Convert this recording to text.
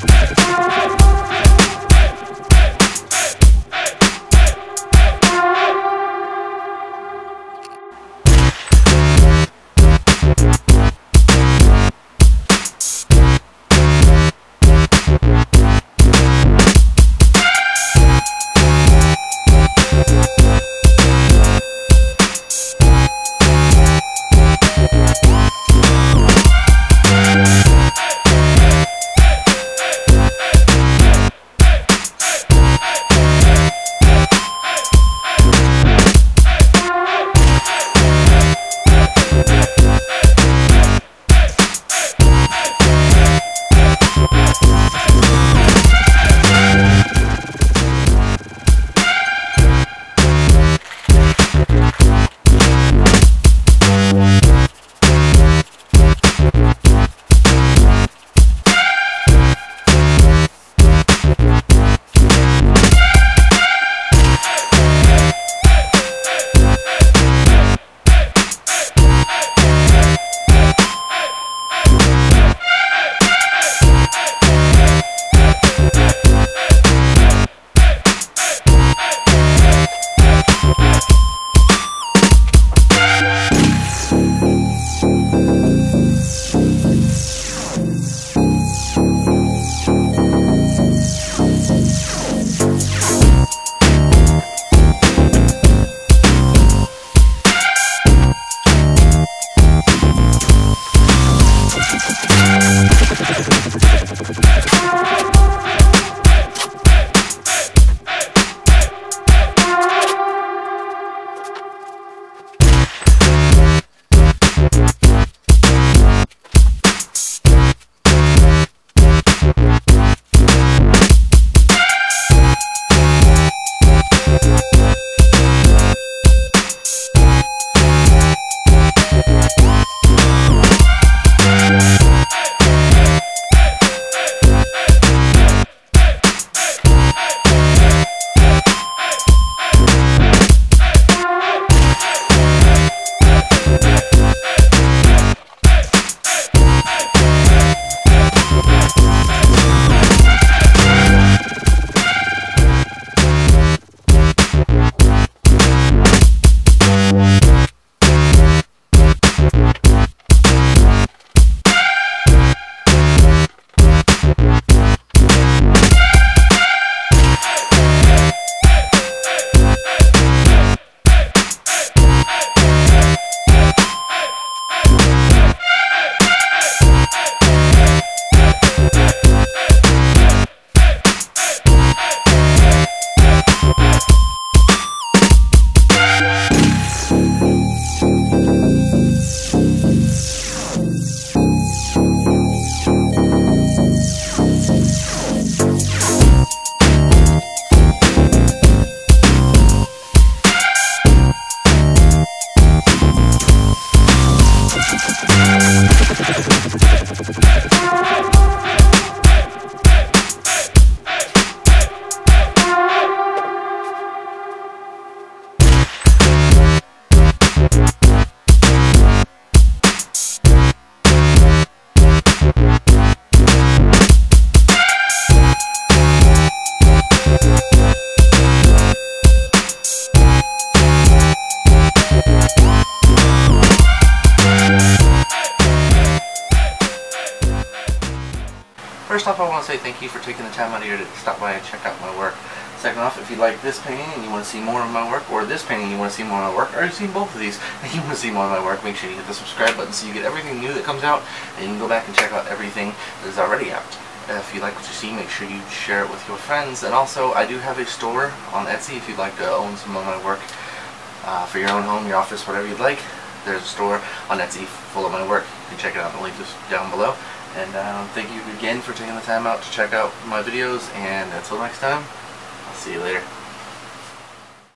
First off, I want to say thank you for taking the time out of here to stop by and check out my work. Second off, if you like this painting and you want to see more of my work, or this painting and you want to see more of my work, or you've seen both of these and you want to see more of my work, make sure you hit the subscribe button so you get everything new that comes out, and you can go back and check out everything that is already out. If you like what you see, make sure you share it with your friends. And also, I do have a store on Etsy if you'd like to own some of my work for your own home, your office, whatever you'd like. There's a store on Etsy full of my work. You can check it out. The link is down below. And thank you again for taking the time out to check out my videos. And until next time, I'll see you later.